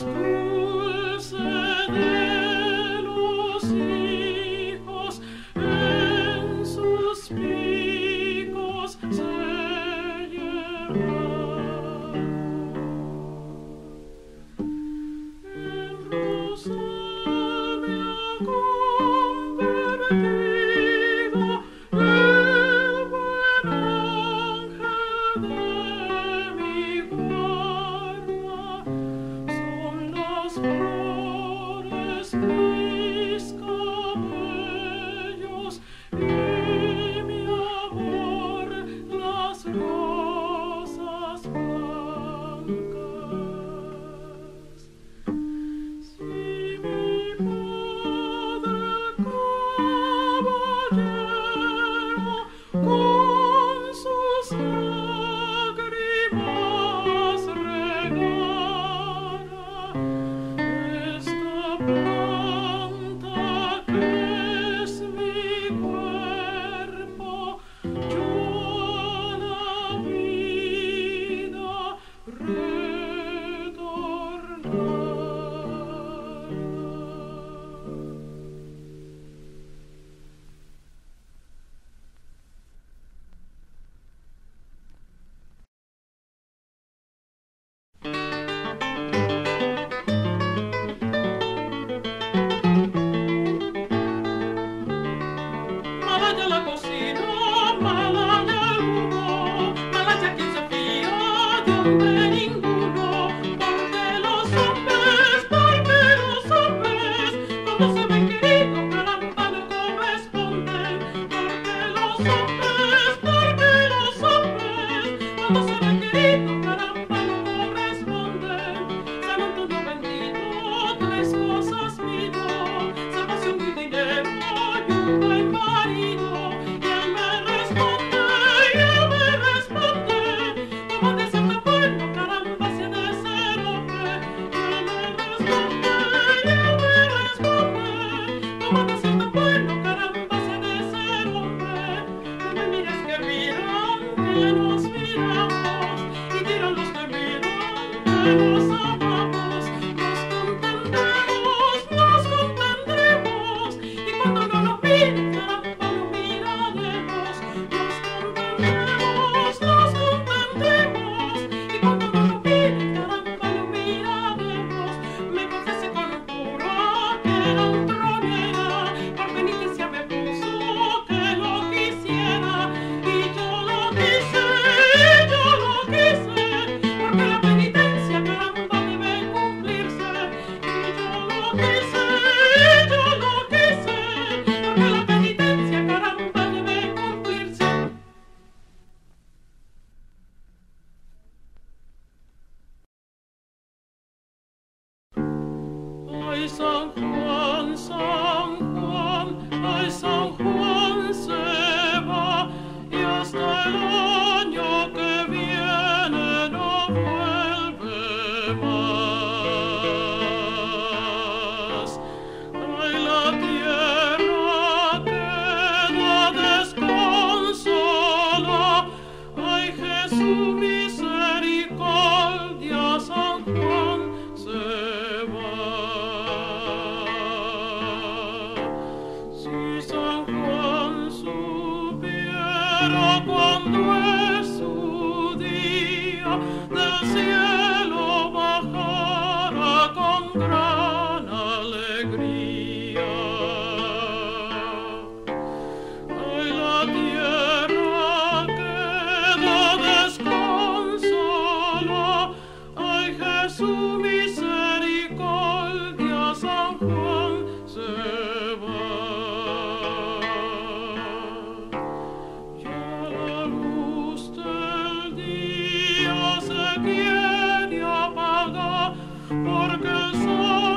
Porque el sol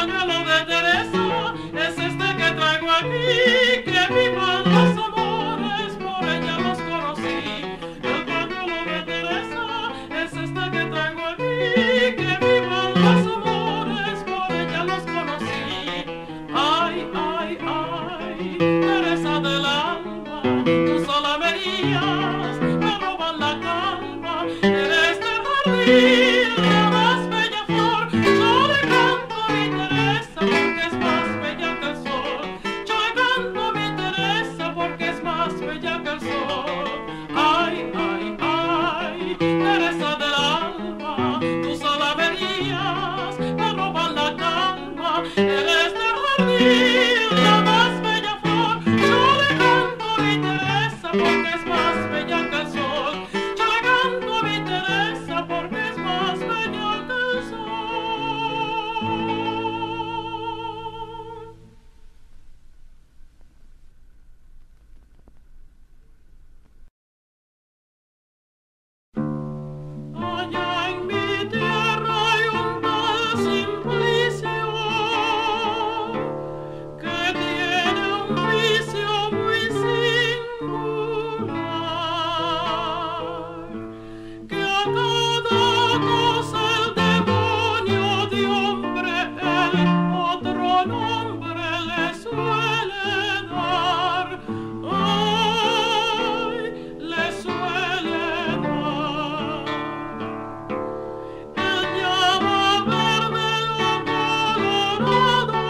pañuelo de Teresa es este que traigo aquí, que vivan los amores, por ella los conocí. El pañuelo de Teresa es este que traigo aquí, que vivan los amores, por ella los conocí. Ay, ay, ay, Teresa del alma, tú sola venías, me roban la calma, eres del jardín, la más bella flor. Yo le canto a mi Teresa porque es más bella que el sol. Yo le canto a mi Teresa porque es más bella que el sol. Ay, ay, ay, Teresa del alma, tú sola venías, me roban la calma, eres del jardín, la más bella flor. Yo le canto a mi Teresa porque es más bella que el sol. Yo le canto a mi Teresa porque es más bella que el sol. Allá en mi tierra hay un tal Simplicio que tiene un vicio muy singular, que a cada cosa el demonio de hombre el otro nombre le suele dar. Ay, le suele dar. Él llama verde lo colorado,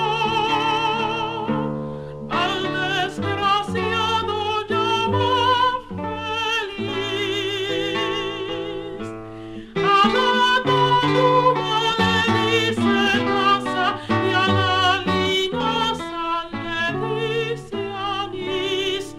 al desgraciado llama feliz, a la paloma le dice taza y a la linaza le dice anís.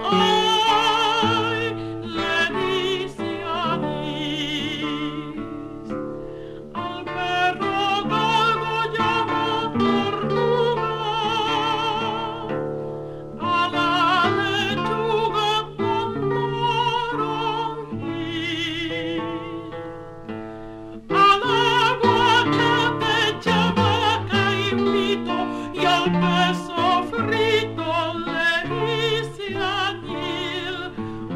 Ay, le dice anís. Al perro galgo llama tortuga, a la lechuga toronjil, al aguacate llama caimito y al queso frito le dice añil.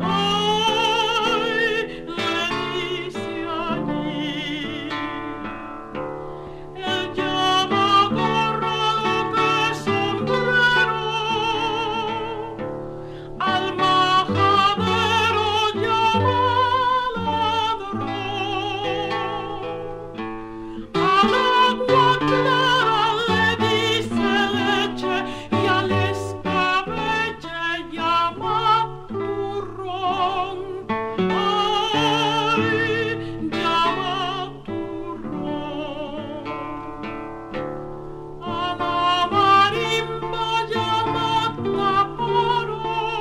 Ay, le dice añil. Él llama gorra lo que es sombrero, al majadero llama ladrón, a la agua clara le dice leche y al escabeche llama turrón. Ay, llama turrón. A la marimba llama taparo,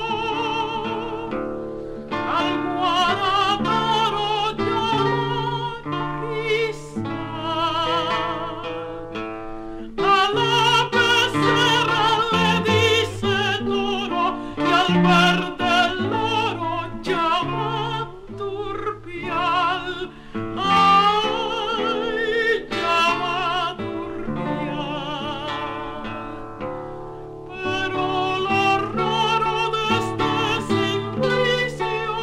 al guadalajara llama cristal, a la becerra le dice toro y al verde loro llama turpial. Ay, llama turpial. Pero lo raro de este Simplicio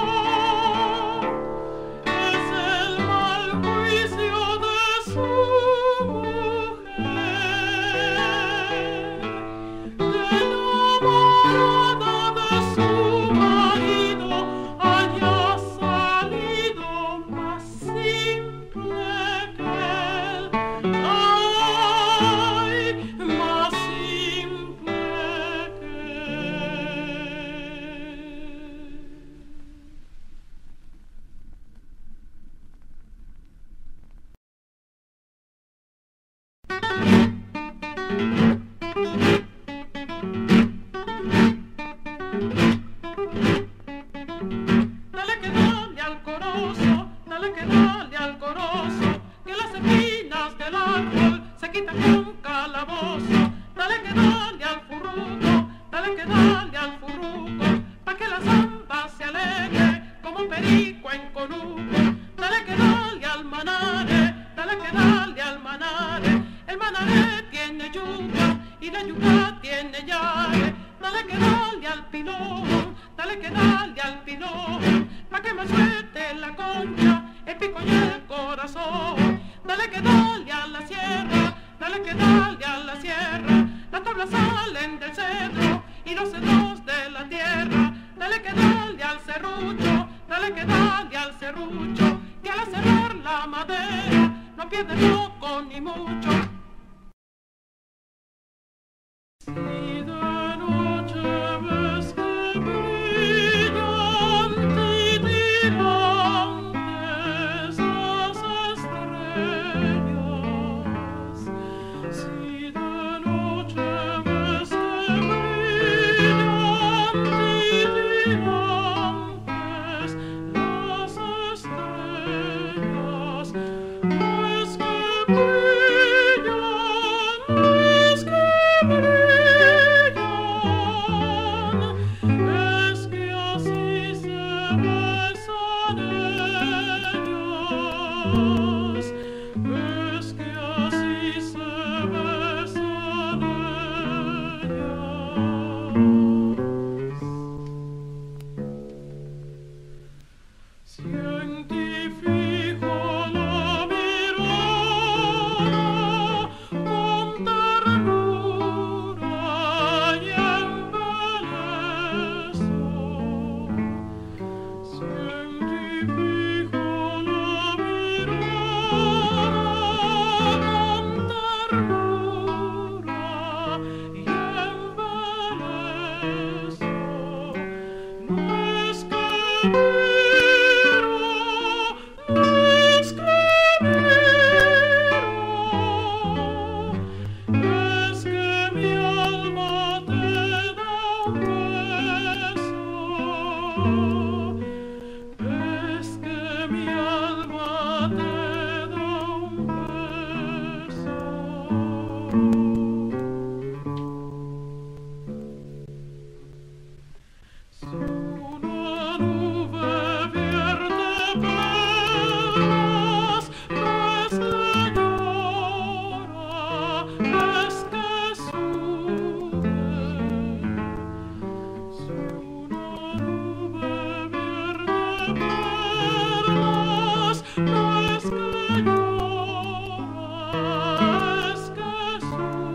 es el mal juicio de su mujer, que enamorada de su marido haya salido más simple que él. Ay, más simple que él. Dale que dale al corozo, dale que dale al corozo, que las espinas del árbol se quitan con calabozo. Dale que dale al furruco, dale que dale al furruco, pa' que la zamba se alegre como perico en conuco. Dale que dale al manare, dale que dale al manare, el manare tiene tiene yuca y la yuca tiene llave. Dale que dale al pilón, dale que dale al pilón, pa' que me suelte la concha, el pico y el corazón. Dale que dale a la sierra, dale que dale a la sierra, las tablas salen del cedro y los cedros de la tierra. Dale que dale al serrucho, dale que dale al serrucho, que al cerrar la madera no pierde poco ni mucho. Si de noche ves que brillan titilantes las estrellas, si de noche ves que brillan titilantes las estrellas, es que brillan, es que brillan, es que así se besan ellas, es que así se besan ellas. Si en ti fijo la mirada con ternura y embeleso, si en ti fijo la mirada con ternura y embeleso, no es que miro, no es que miro, es que mi alma te da un beso, es que mi alma te da un beso. Si una nube vierte perlas, no es que llora, es que sube. Si una nube vierte perlas, no es que llora, es que sube.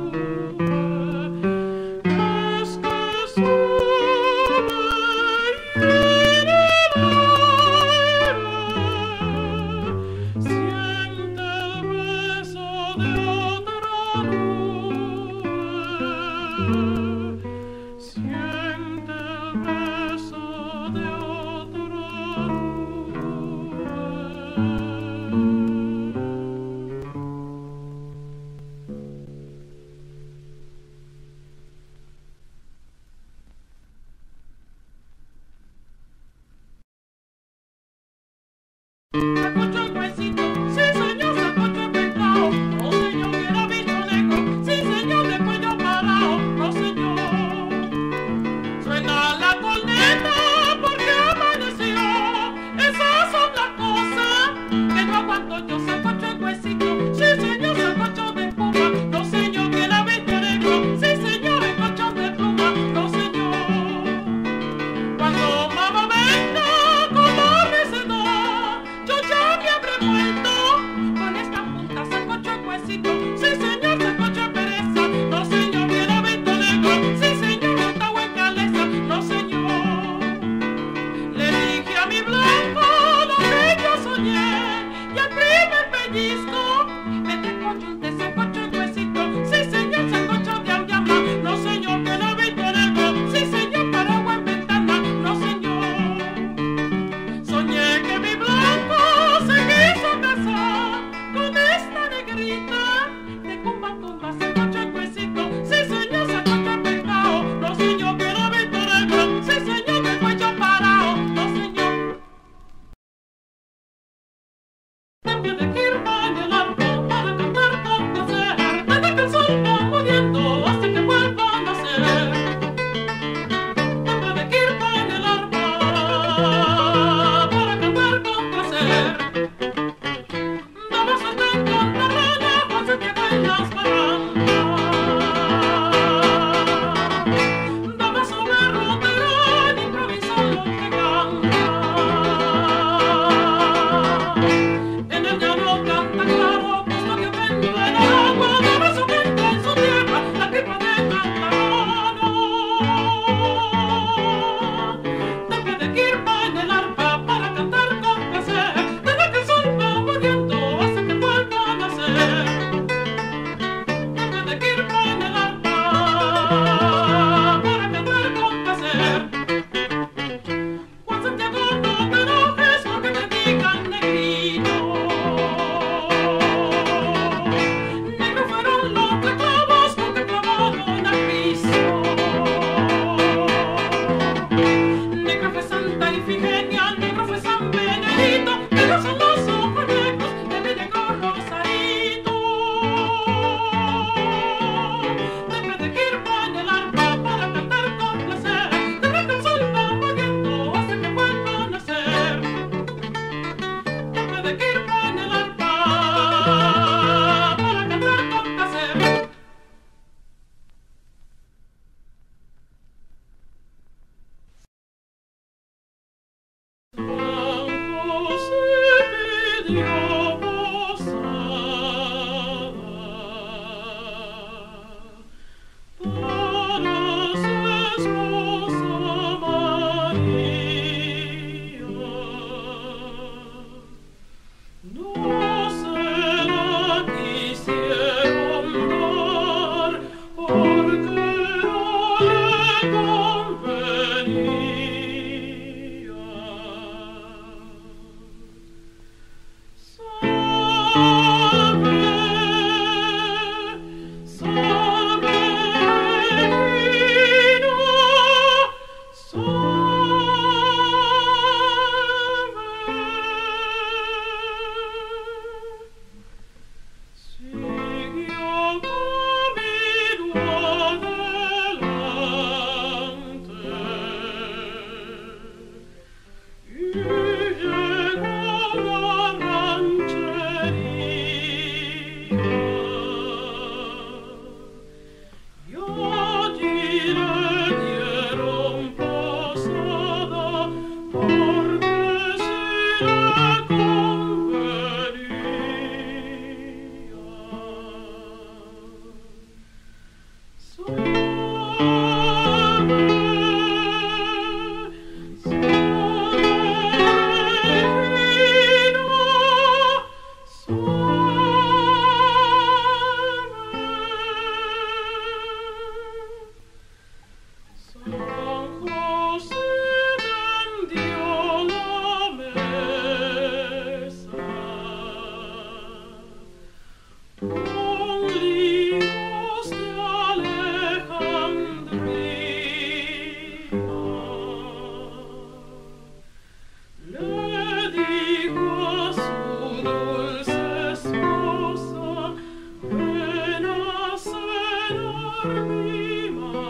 mi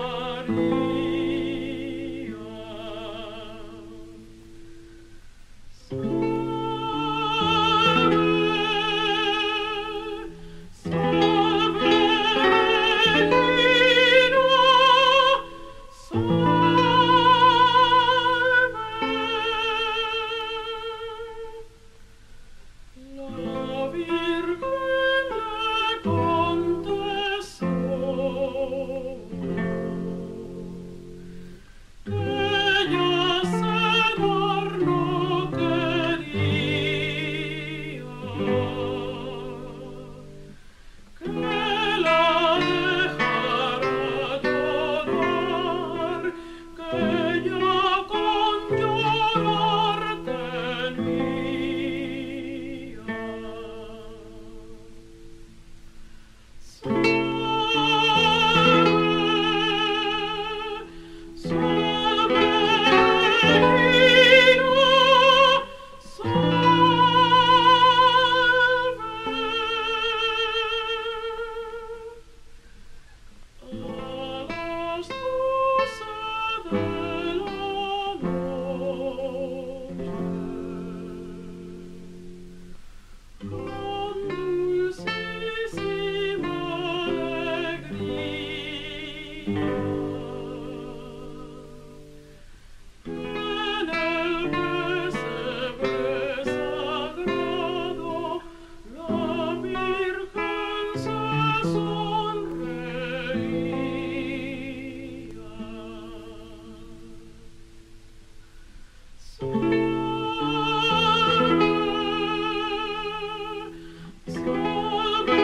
María. La Virgen le contestó que ella Señor no quería, que la dejara llorar, que ella con llorar tenía. Salve, Reino, salve. A las 12 de la noche, con dulcísima alegría, en el pesebre sagrado la Virgen se sonreía. Salve, salve,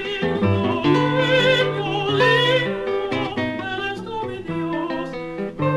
Dios.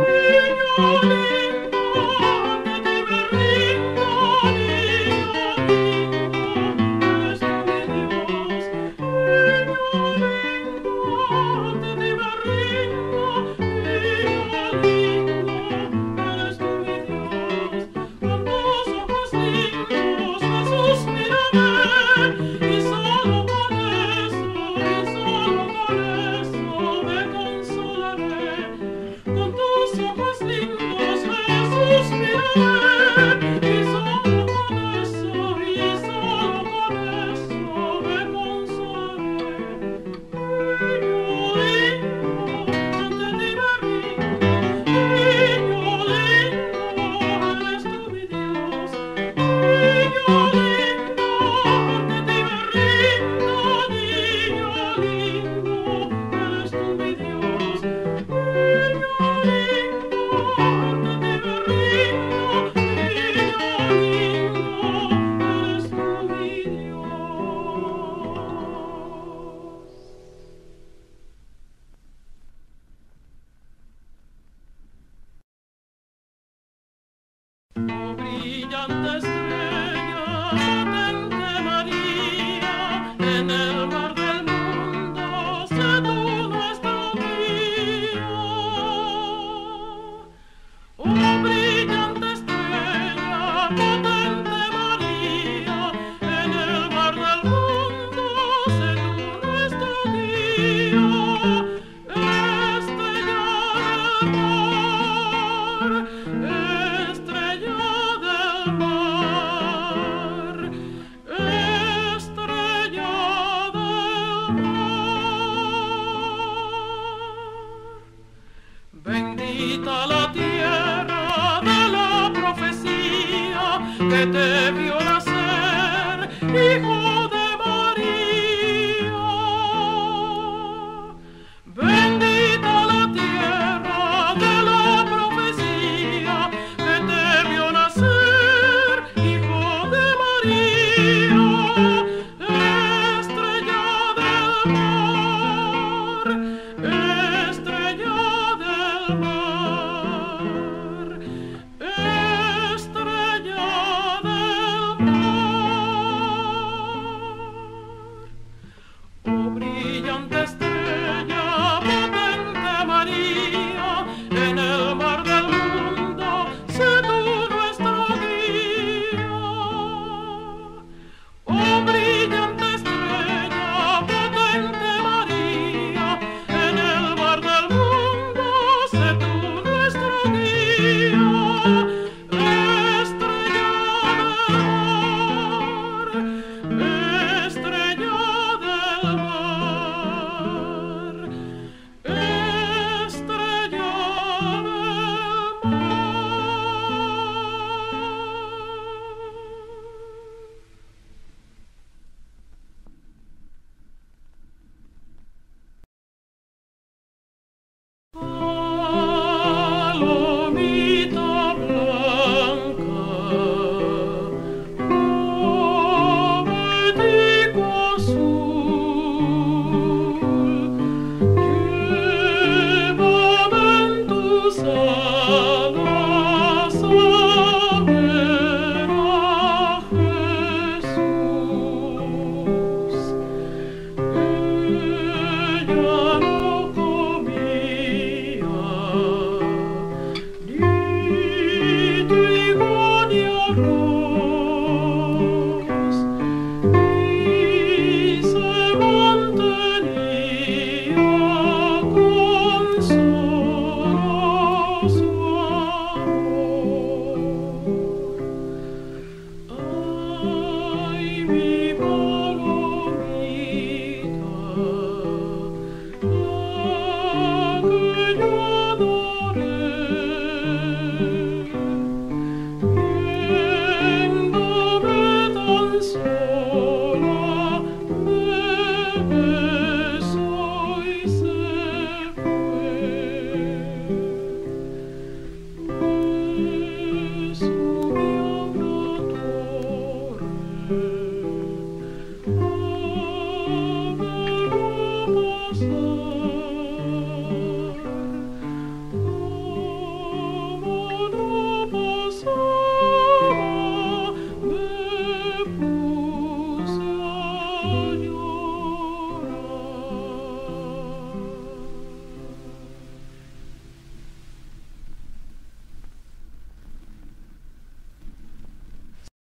Bendita la tierra de la profecía que te vio nacer, hijo de María. Bendita la tierra de la profecía que te vio nacer, hijo de María. Estrella del mar, estrella del mar.